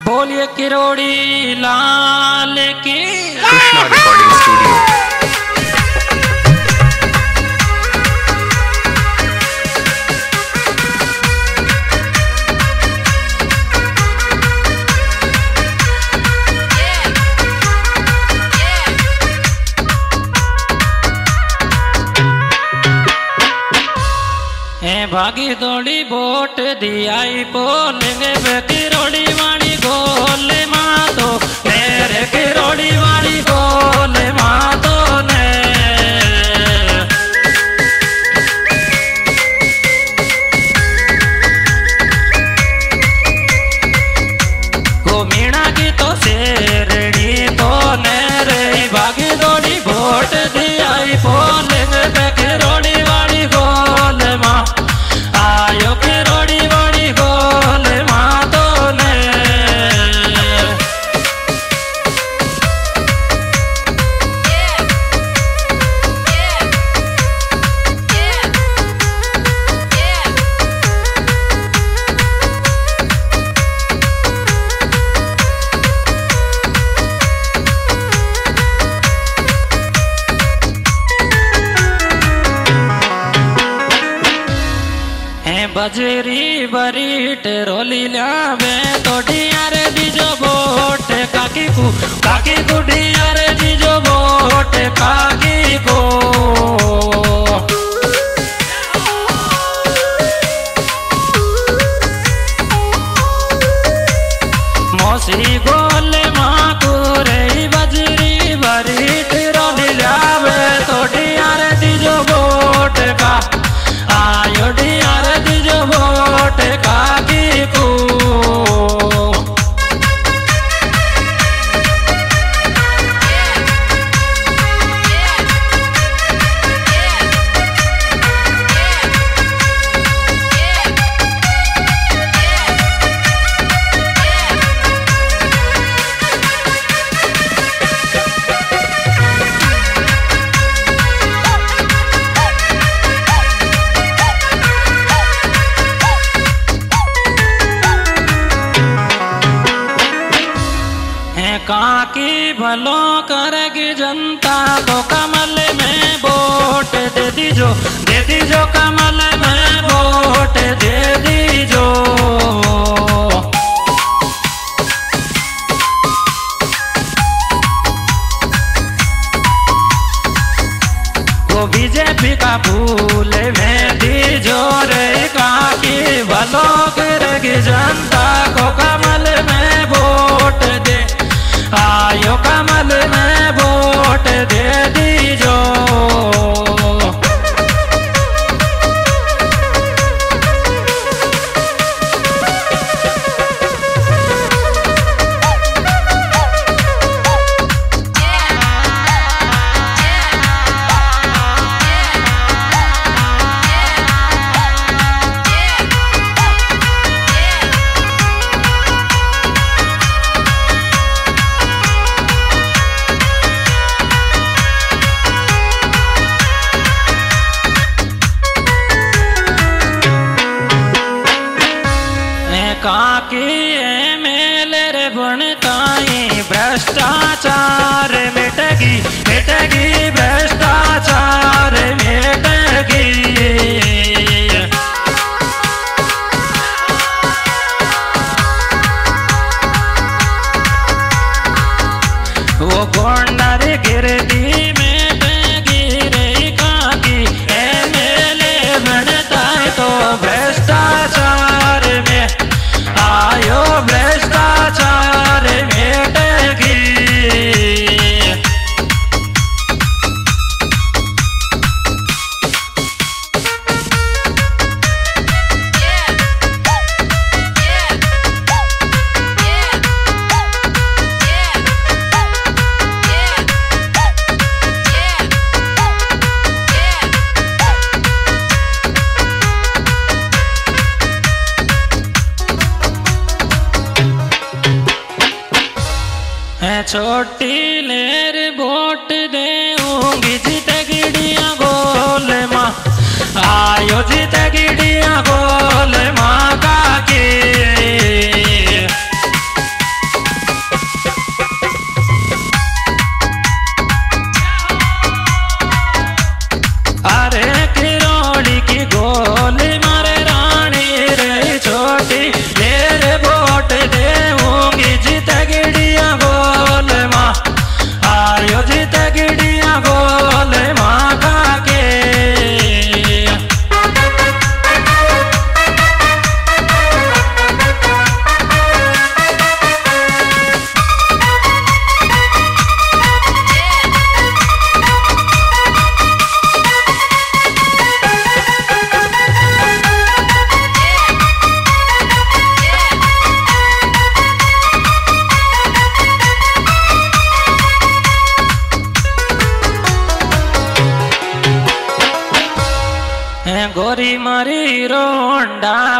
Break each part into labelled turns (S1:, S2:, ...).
S1: बोलिए किरोड़ी लाल की।
S2: Krishna recording studio.
S1: भागी दौड़ी बोट दियाई पोलेंगे किरोड़ी वाली गोले मातो मेरे किरोड़ी वाली गोले मातो ने को मीणा की तो शेरड़ी तो ने रे भागी दौड़ी बोट दियाई पोलेंगे किरोड़ी वाली गोले मा आयो किरोड़ी वाली गोले मातो ने बजरी बरीट रोली ल्यावे तो डियारे दीजो बोट काकी को डियारे दीजो बोट काकी को मौसी गोले माकू रे बजरी बरीट रोली ल्यावे तो डियारे दीजो बोट का आयो डियारे दीजो बोट काकी को काकी भलो करेगी जनता को कमल में वोट दे दीजो कमल में वोट दे दीजो को बीजेपी का फूल में दीजो रे काकी भलो करेगी जनता को कमल में वोट दे आयो कमल में वोट दे दीजो काकी मेले रे बनताई भ्रष्टाचार मिटेगी भ्रष्टाचार मिटेगी वो गोंडर गिरदी मिटेगी रे काकी मेले बनताई तो भ्रष्टाचार में आयो भ्रष्टाचार मिटेगी छोटी लेर वोट देऊंगी जीते गिड़िया गोल माँ आयो जीते गिड़िया गोल माँ काकी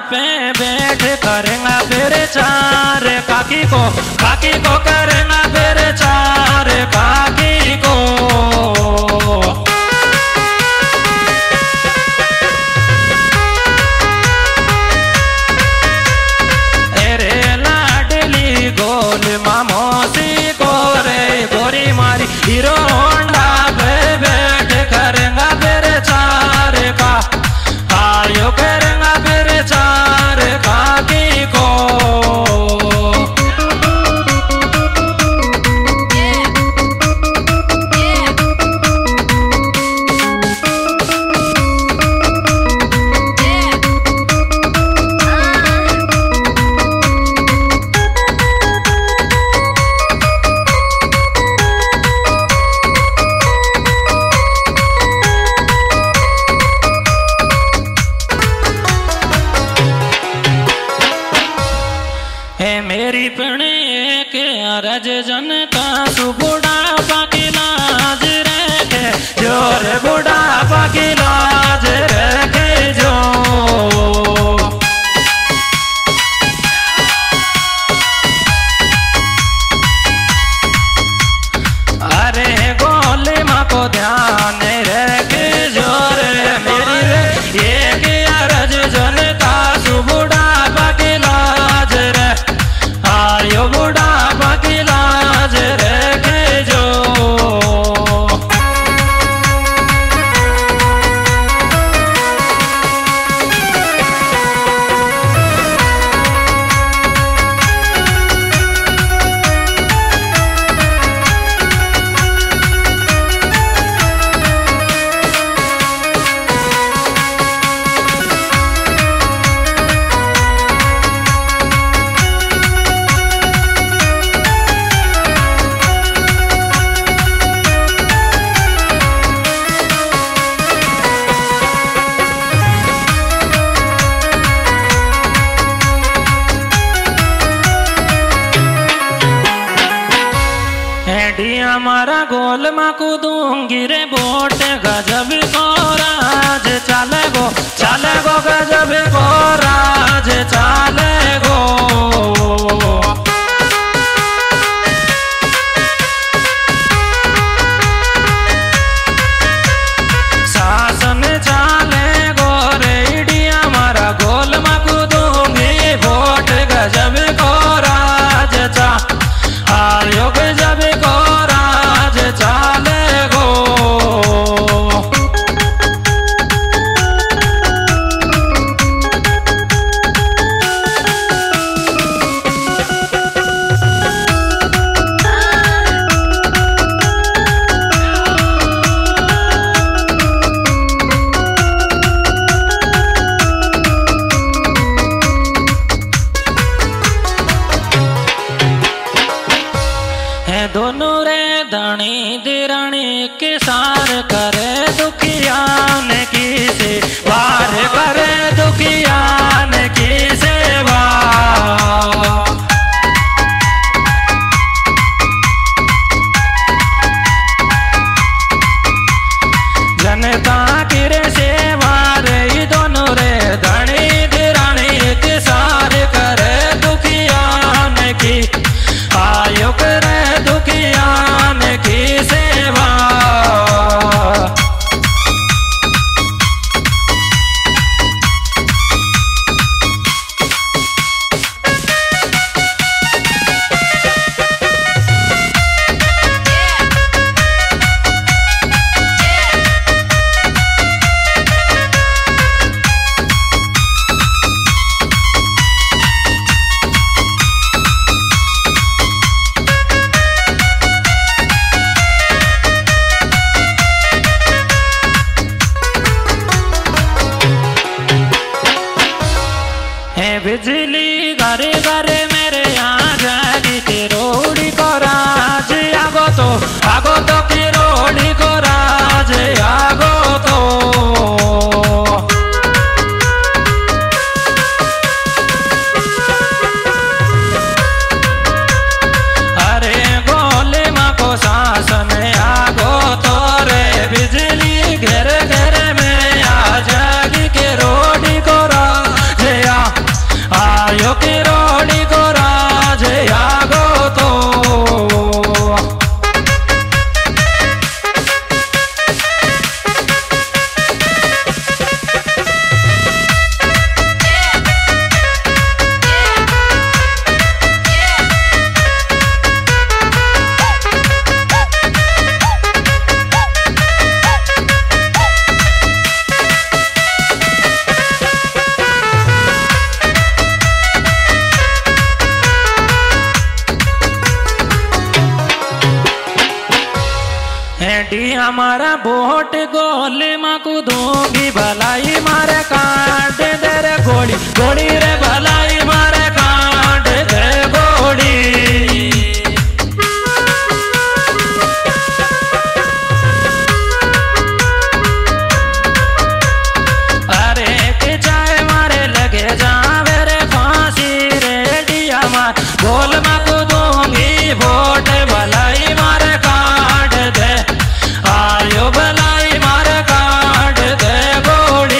S1: पे बैठ करेंगे फिर चार, काकी को करेंगे फिर चार, काकी को। अरे लाडली गोलमा मौसी को रे गोरी मारी हीरो होंडा पे बैठ करेंगे फिर चार का, आयो करेंगे फिर चार, काकी को। मेरी पीणे के अरज जनता सु बुढ़ापा की लाज रखे, जोर बुढ़ापा की लाज रखे जो। अरे गोले माँ को ध्यान रखे जोर मेरी रे, ये के अरज जनता सु बुढ़ापा की लाज रे, आयो बुढ़ापा की लाज रखे जो। हमारा गोलमा को दूंगी रे वोट, गजब को राज चले गो गजब को राज चले गो। शासन चले गो रेडी हमारा गोलमा को दूंगी वोट, गजब को राज चा आयो गजब को राज चाले गो। दोनों रे धनी दिरानी के सार करे दुखियान की सेवा, करे दुखियान की सेवा। जनता की रे सेवा रे दोनों रे धनी दिरानी के सार करे दुखियान की, आयो करे दुखियान की सेवा। डी हमारा वोट गोलमा को दूंगी भलाई मारे काट दे रे गोली गोली रे भलाई मारे काट दे गोली। अरे के चाहे मारे लगे जावे रे फांसी रे डी हमार गोलमा को दूंगी वोट भलाई मारे काट दे आयो भलाई मारे काट दे गोली।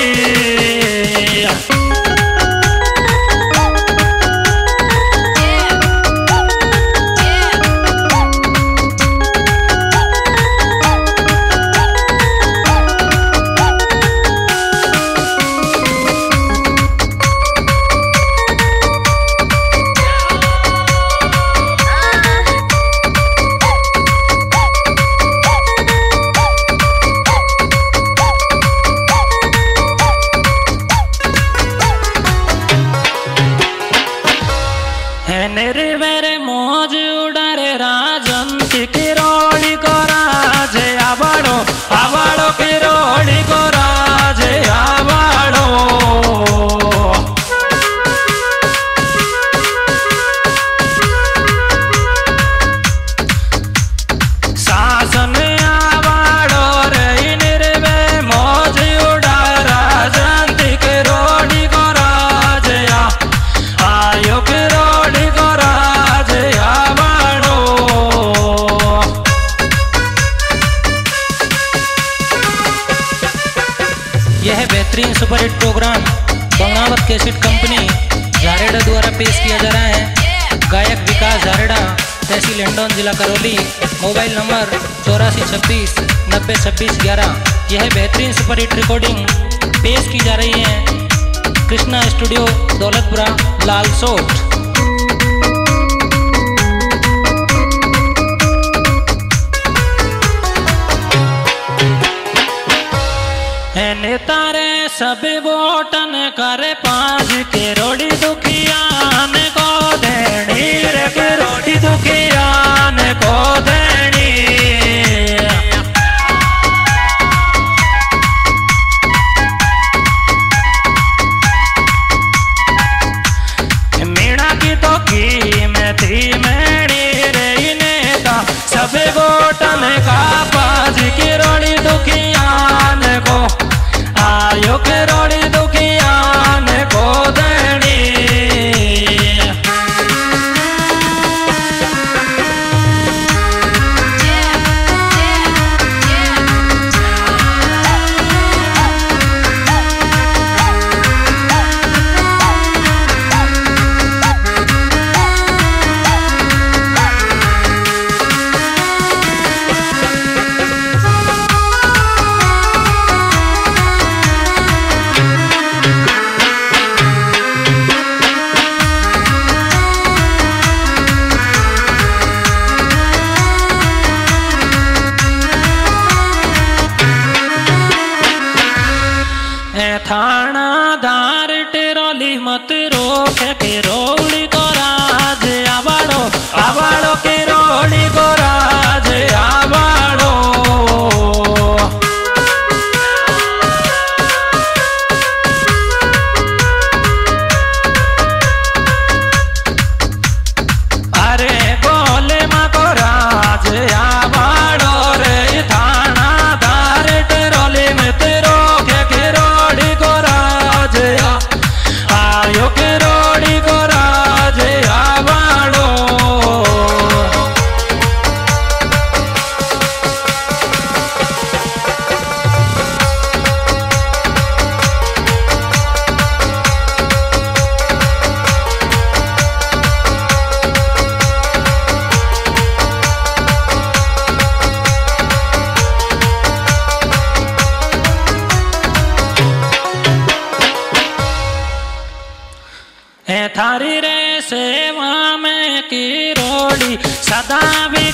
S1: मेरे मौज उड़ारे राजंती किरोड़ी को राजे आवाड़ो आवाड़ो किरोड़ी को राजे आवाड़ो। शासन आवाड़ो रे निर्वे मौज उड़ा राजंती किरोड़ी को राजे आयो किरोड़ी को राजे आवाड़ो।
S3: यह बेहतरीन सुपरहिट प्रोग्राम 𝐷𝐿𝐿 कंपनी झारेड़ा द्वारा पेश किया जा रहा है। गायक विकास झारेड़ा, तहसील हिंडौन, जिला करौली। Mobile number 84902611। यह बेहतरीन सुपरहिट रिकॉर्डिंग पेश की जा रही है कृष्णा स्टूडियो दौलतपुरा लालसोट।
S1: तारे सब वोटन करे 5 करोड़ दुखियान को देनी रे करोड़ दुखियान को देनी। मीणा की तो कीमती मेरी रे नेता सब वोटन का 5 करोड़ दुखियान को आयो करोड़ी दुखियान को देनी। थानादार टेरोली मत रोक किरोड़ी को राज आवाड़ो आवाड़ो किरोड़ी को राज आवाड़ो। अरे बोले माँ को राज आवाड़ो रे थानादार टेरोली मत रोक किरोड़ी को राज आयो किरोड़ी को राज आवाड़ो। थारी रे सेवा में किरोड़ी सदा भी